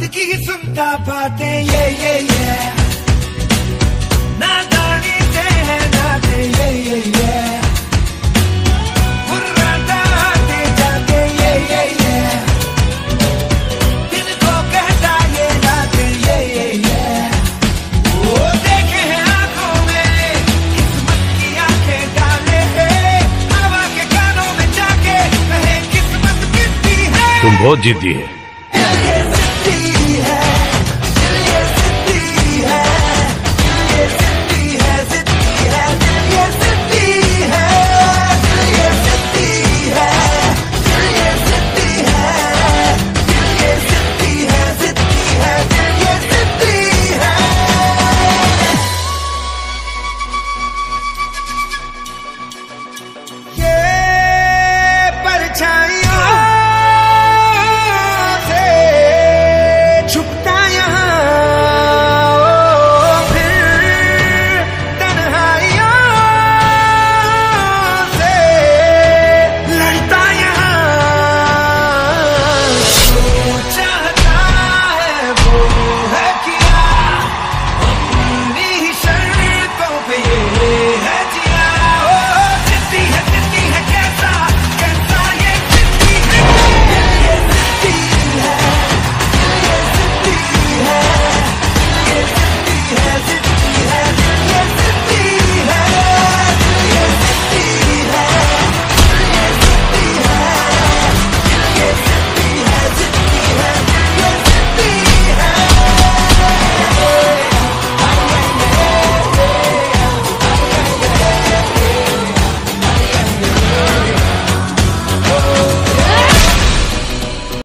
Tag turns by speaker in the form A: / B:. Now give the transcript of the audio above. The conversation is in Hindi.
A: की सुनता बातें ये नादानी से है नाते ये मुर्राता आते जाते ये दिल को कहता ये नाते ये वो देखे हैं आंखों में किस्मत की आंखें डाले हैं हवा के कानों में जाके कहे किस्मत कितनी है।
B: तुम बहुत जिद्दी है।